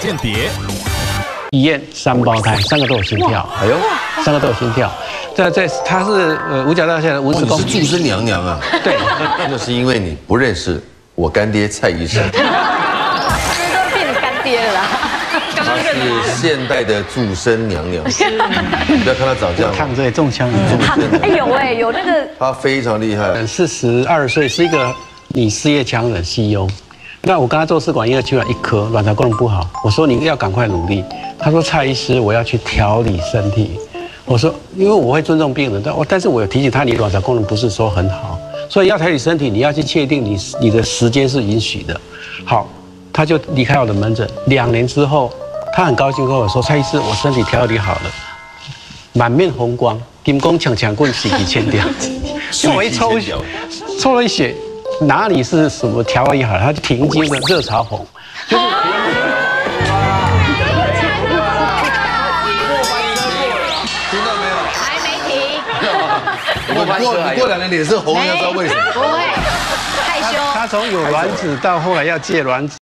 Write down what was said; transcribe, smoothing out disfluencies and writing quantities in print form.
间谍。 医院3胞胎，3个都有心跳，哎呦，3个都有心跳。他是五角大厦的文史公， 你是祝生娘娘啊？ 对， 那是因为你不认识我干爹蔡医生。 都变成干爹了啦。 她是现代的祝生娘娘，你不要看她长这样， 烫这中枪， 哎有那个， 她非常厉害。 42岁，是一个女事业强人 CEO。那我跟他做试管婴儿取卵1颗，卵巢功能不好。我说你要赶快努力。他说蔡医师，我要去调理身体。我说因为我会尊重病人，但是我有提醒他，你卵巢功能不是说很好，所以要调理身体，你要去确定你的时间是允许的。好，他就离开我的门诊。2年之后，他很高兴跟我说，蔡医师，我身体调理好了，满面红光，金光强强棍洗几千掉。因为我一抽了一血。 哪里是什么调理好，他就停经的热潮红，就是。 听到没有？ 还没停。 你过2年脸色红，要知道为什么？ 不会害羞。 他从有卵子到后来要戒卵子。